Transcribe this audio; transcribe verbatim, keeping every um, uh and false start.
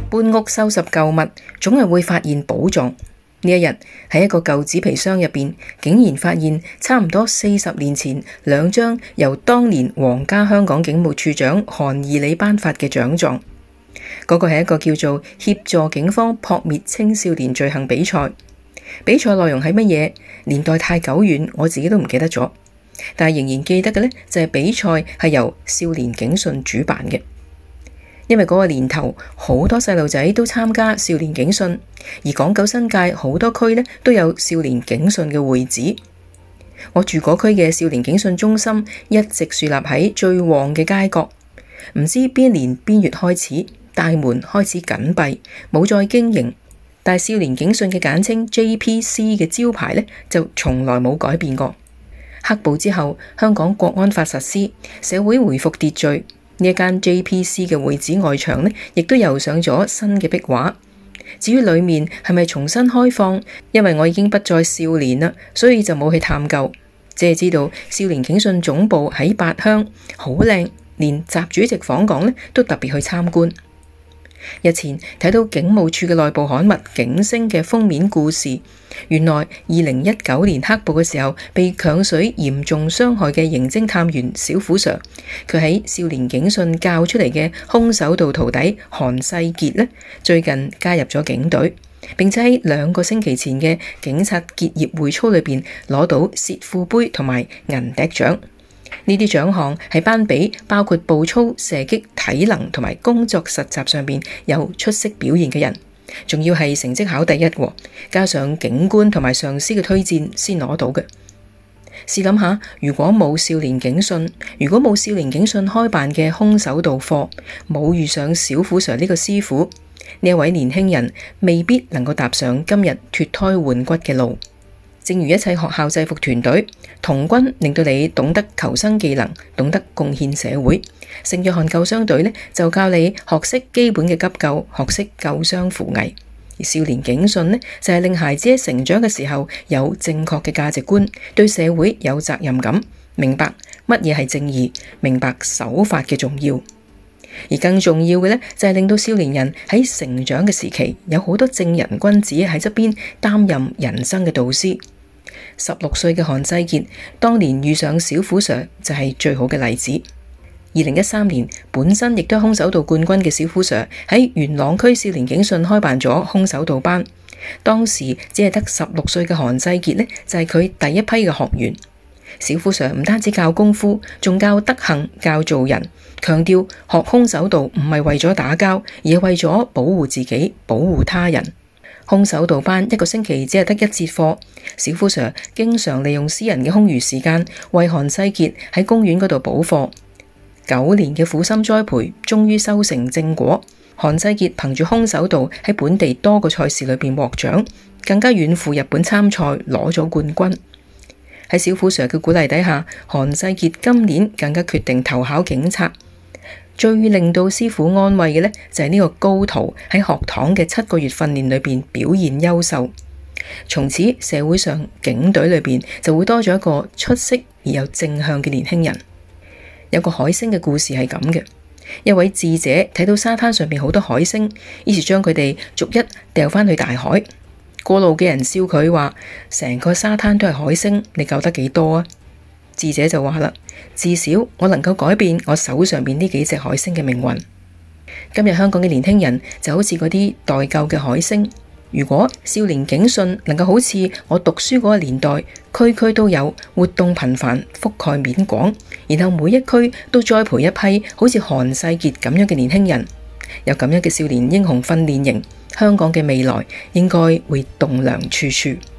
搬屋收拾舊物，總係會發現寶藏。呢一日喺一個舊紙皮箱入邊，竟然發現差唔多四十年前兩張由當年皇家香港警務處長韓義禮頒發嘅獎狀。嗰個係一個叫做協助警方撲滅青少年罪行比賽。比賽內容係乜嘢？年代太久遠，我自己都唔記得咗。但係仍然記得嘅呢，就係比賽係由少年警訊主辦嘅。因為嗰個年頭好多細路仔都參加少年警訊，而港九新界好多區呢都有少年警訊嘅會址。我住嗰區嘅少年警訊中心一直樹立喺最旺嘅街角。唔知邊年邊月開始，大門開始緊閉，冇再經營。但少年警訊嘅簡稱 J P C 嘅招牌呢，就從來冇改變過。黑暴之後，香港國安法實施，社會回復秩序。呢一間 J P C 嘅會址外牆呢，亦都油上咗新嘅壁畫。至於裏面係咪重新開放，因為我已經不再少年啦，所以就冇去探究。只係知道少年警訊總部喺八鄉，好靚，連習主席訪港呢都特別去參觀。日前睇到警務處嘅內部刊物《警聲》嘅封面故事，原來二零一九年黑暴嘅時候被強水嚴重傷害嘅刑偵探員小虎 Sir， 佢喺少年警訊教出嚟嘅空手道徒弟韓世傑呢，最近加入咗警隊，並且喺兩個星期前嘅警察結業會操裏邊攞到薛富杯同埋銀笛獎。呢啲獎項係頒俾包括步操、射擊、體能同埋工作實習上邊有出色表現嘅人，仲要係成績考第一，加上警官同埋上司嘅推薦先攞到嘅。試諗下，如果冇少年警訊，如果冇少年警訊開辦嘅空手道課，冇遇上小虎 Sir 呢個師傅，呢一位年輕人未必能夠踏上今日脫胎換骨嘅路。正如一切學校制服團隊，童軍令到你懂得求生技能，懂得貢獻社會。聖約翰救傷隊呢，就教你學識基本嘅急救，學識救傷扶危。而少年警訊呢，就係令孩子喺成長嘅時候有正確嘅價值觀，對社會有責任感，明白乜嘢係正義，明白守法嘅重要。而更重要嘅呢，就係令到少年人喺成長嘅時期有好多正人君子喺側邊擔任人生嘅導師。十六歲嘅韓世傑當年遇上小虎 Sir 就係最好嘅例子。二零一三年本身亦都係空手道冠軍嘅小虎 Sir 喺元朗區少年警訊開辦咗空手道班，當時只係得十六歲嘅韓世傑呢，就係佢第一批嘅學員。小虎 Sir 唔單止教功夫，仲教德行、教做人，強調學空手道唔係為咗打交，而係為咗保護自己、保護他人。空手道班一個星期只係得一節課，小虎 Sir 經常利用私人嘅空餘時間為韓世傑喺公園嗰度補課。九年嘅苦心栽培，終於收成正果。韓世傑憑住空手道喺本地多個賽事裏邊獲獎，更加遠赴日本參賽，攞咗冠軍。喺小虎 Sir 嘅鼓勵底下，韓世傑今年更加決定投考警察。最令到師傅安慰嘅呢，就係呢個高徒喺學堂嘅七個月訓練裏邊表現優秀，從此社會上警隊裏邊就會多咗一個出色而又正向嘅年輕人。有個海星嘅故事係咁嘅，一位智者睇到沙灘上邊好多海星，於是將佢哋逐一掉返去大海。過路嘅人笑佢話：成個沙灘都係海星，你救得幾多啊？智者就話啦：至少我能夠改變我手上邊呢幾隻海星嘅命運。今日香港嘅年輕人就好似嗰啲待救嘅海星。如果少年警訊能夠好似我讀書嗰個年代，區區都有活動頻繁、覆蓋面廣，然後每一區都栽培一批好似韓世傑咁樣嘅年輕人，有咁樣嘅少年英雄訓練營，香港嘅未來應該會棟樑處處。